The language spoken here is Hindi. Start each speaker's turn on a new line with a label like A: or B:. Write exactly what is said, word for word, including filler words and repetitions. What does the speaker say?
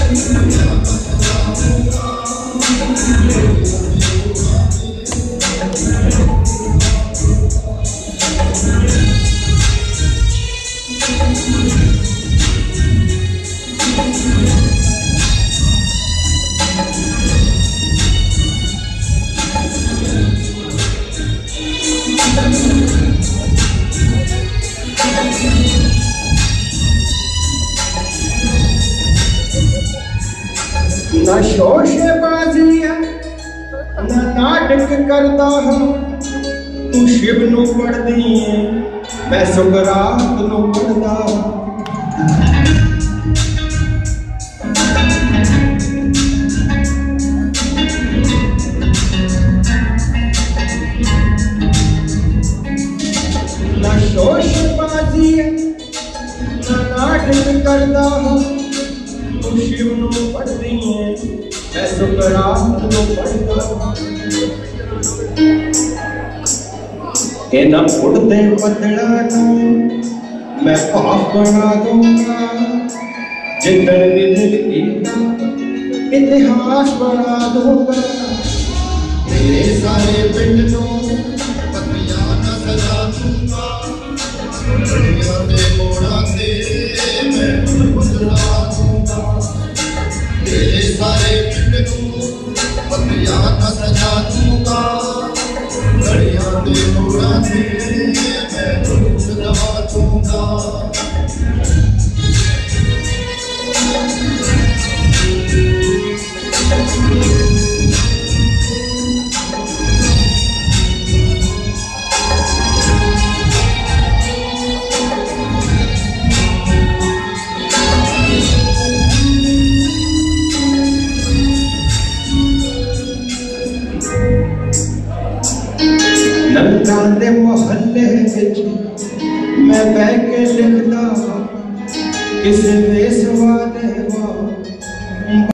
A: न शोशेबाजियां न नाटक करता हूँ, तू शिव नू पढ़दी है मैं सुकरात नू पढ़दा हूँ। न शोशेबाजियां न नाटक करता हूँ, तू शिव नू पढ़दी है मैं सुकरात नू पढ़दा हूं। इन्हां उड़दे बदड़ा नू मैं पाप बना दूंगा, जिंदड़ भी दिल कीता इतिहास बना दूंगा।
B: मेरे सारे पिंड नू पतियां ना सजा दूंगा, दुनिया दे मोड़ा ते मैं बदला दूंगा। मेरे सारे पिंड नू पतियां ना सजा दूंगा, घड़ियां दे मोड़ा ते मैं बदला दूंगा।
A: नंगा दे मोहल्ले विच मैं बह के लिखदा, किसे वेस